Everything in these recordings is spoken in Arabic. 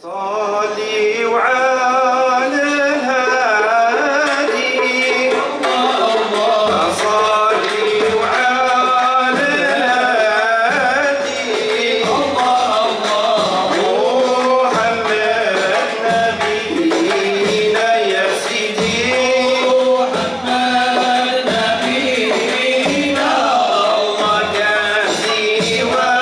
صلي وعلى الهادي الله صلي وعلى الهادي الله محمد نبينا يا سيدي محمد نبينا الله كافي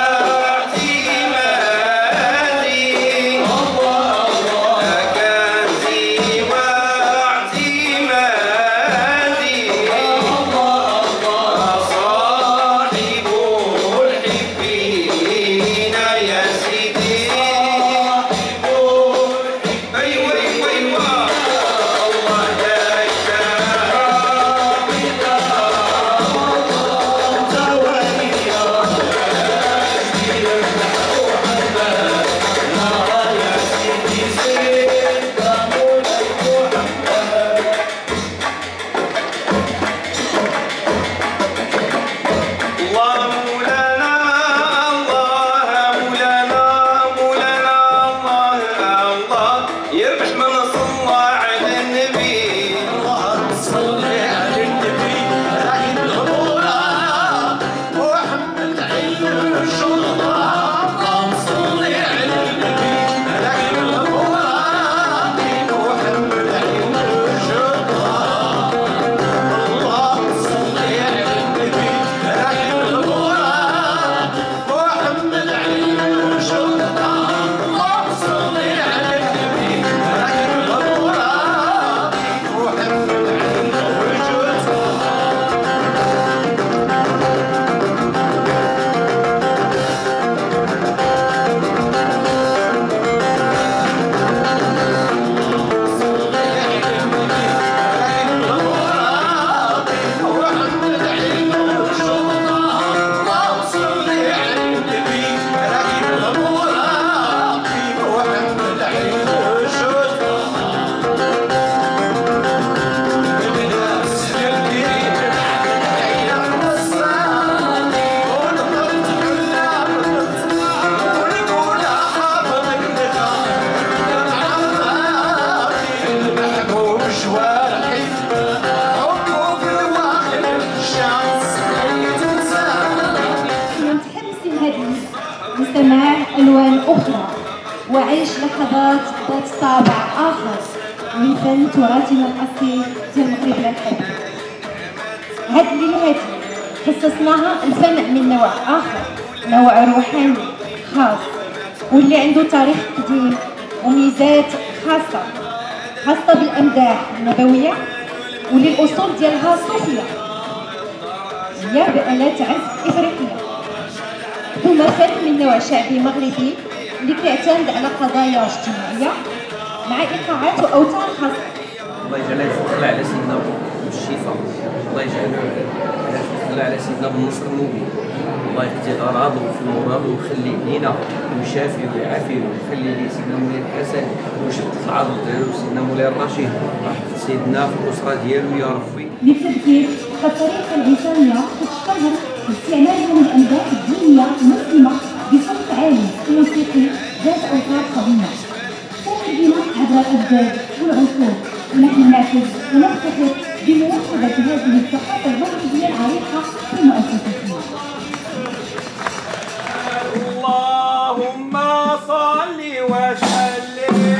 لسماع ألوان أخرى وعيش لحظات ذات طابع آخر من فن تراثنا الأصيل ديال المغرب الحبيب. هاد الليلة هادي خصصناها الفن من نوع آخر، نوع روحاني خاص واللي عنده تاريخ قديم وميزات خاصة بالأمداح النبوية واللي الأصول ديالها صوفية هي بآلات عزف إفريقية، ثم فن من نوع شعبي مغربي اللي كيعتمد على قضايا اجتماعية مع إيقاعات وأوتار خاصة. الله يجعل الفضل على سيدنا بالشفاء، الله يجعل الفضل على سيدنا بالنصر المبين، الله يقضي غراضه في المراد ويخلي لينا ويشافي ويعافي ويخلي لي سيدنا مولاي الحسن ويشد العظم ديالو سيدنا مولاي الرشيد ويحفظ سيدنا في الأسرة ديالو يا ربي. للتذكير فالطريقة الإنسانية تتشتهر باستعمالها للأمداح الدينية المسلمة بصوت عالي وموسيقي ذات أوتار قديمة تخدم عبر الأجداد والعصور، ونحن نعكس ونفتخر بمواكبة هذه الثقافة المغربية العريقة في مؤسستنا. اللهم صل وسلم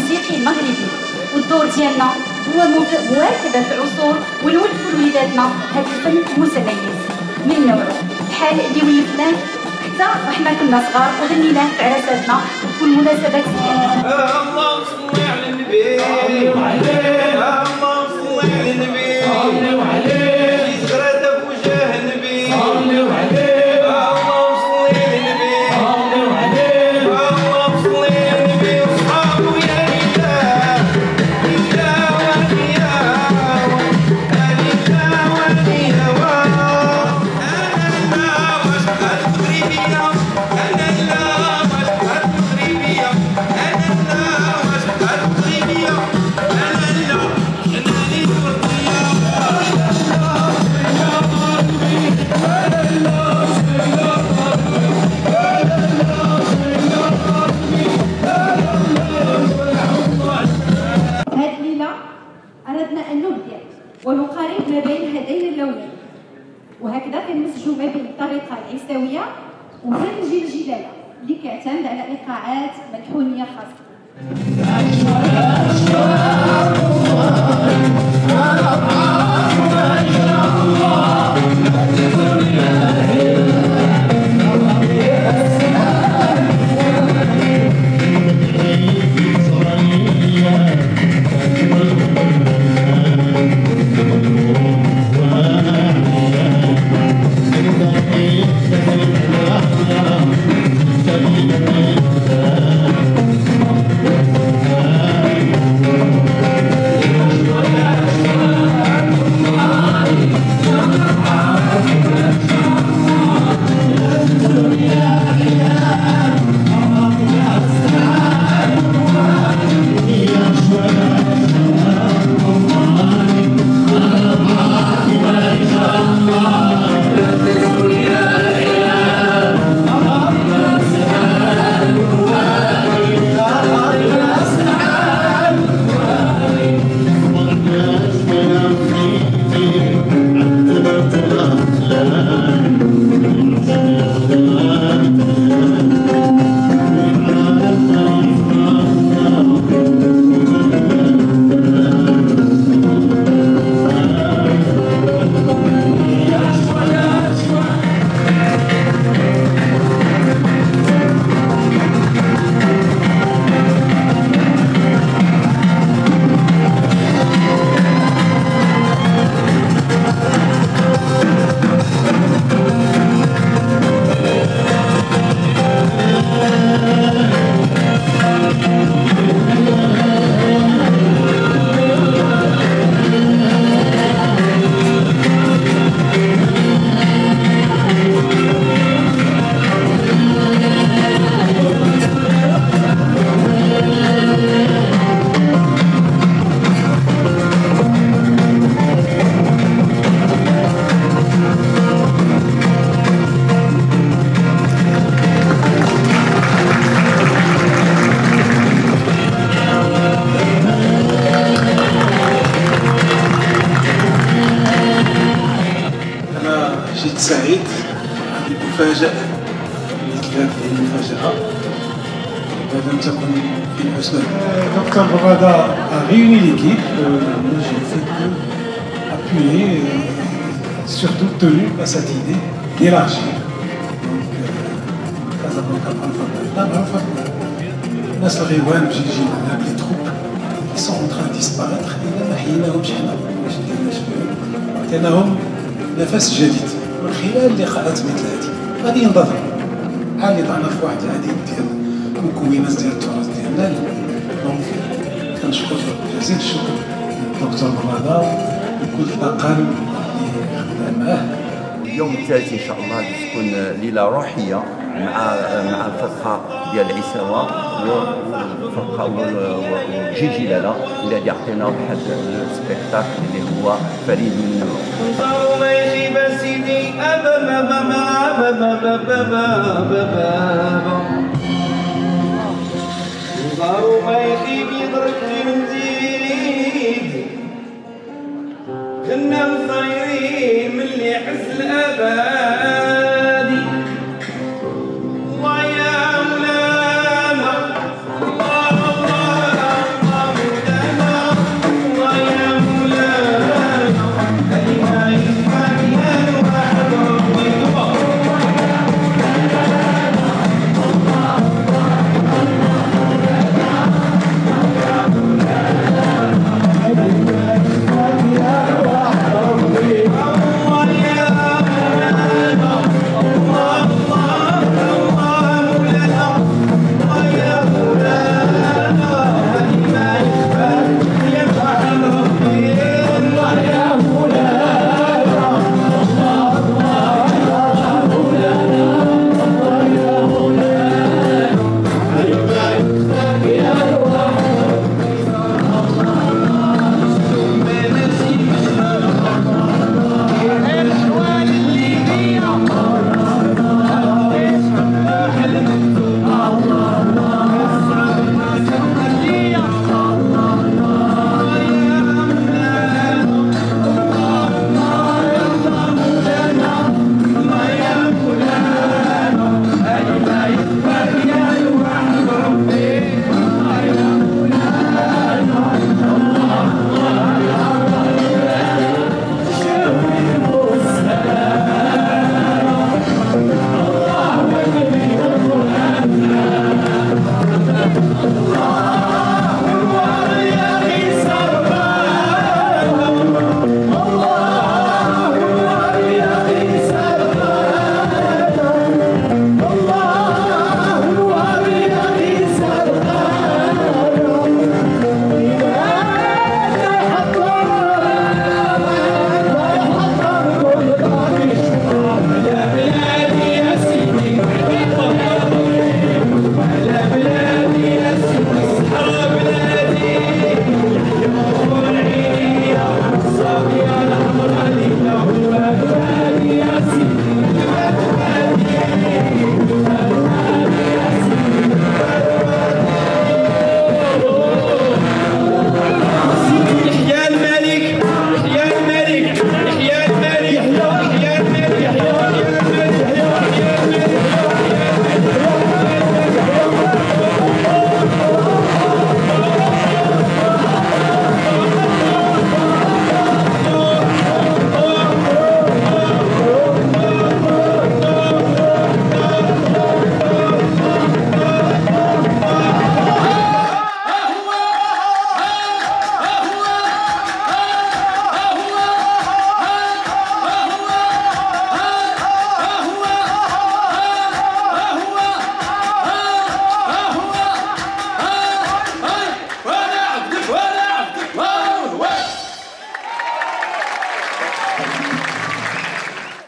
موسيقي مغربي، والدور ديالنا هو مواكبة العصور ونولفوا لوليداتنا هذا الفن المتميز من نوعه، بحال اللي ولفناه حتى وحنا كنا صغار وغنيناه في عراساتنا وفي المناسبات ديالنا. اللهم صل على النبي اللهم صل على النبي صلوا عليه يزرد بوجه النبي صلوا عليه اللهم صل على النبي صلوا عليه اللهم صل على النبي واصحابه يا إله إله وليا إله وليا أنا لا واشهد مغربية أنا لا واشهد مغربية أنا لا واشهد مغربية أنا لا أنا هذه الليلة أردنا أن نبدع ونقارب ما بين هذين اللونين، وهكذا كنمزجوا ما بين الطريقة العيساوية وفن جيل جلالة اللي كيعتمد على إيقاعات ملحونية خاصة. جيت سعيد بمفاجأة مثل هذه المفاجأة ما لم تكن في الحسبان. Docteur Bovada a réuni l'équipe, moi j'ai fait que appuyer, surtout tenu à cette idée d'élargir. Donc Casablanca الناس الغيوان بجي لنا les troupes qui sont en train de disparaître إلا ما حييناهمش حنا واش ديرناش بهم عطيناهم نفس جديد من خلال لقاءات مثل هذه غادي ينتظروا بحال اللي طعنا في واحد العديد ديال المكونات ديال التراث ديالنا. دونك كنشكر جزيل الشكر الدكتور بوفادا وكل الطاقم اللي خدام معاه. اليوم الثالث ان شاء الله غادي تكون ليله روحيه مع الفرقه ديال العساوه والفرقه وجيل جلاله اللي غادي يعطينا واحد السبيكتاكل اللي هو فريد من نوعه. نصارو ما يخيب سيدي نصارو ما يخيب يضرب تنزيد كنا مصايرين من اللي عز الاباد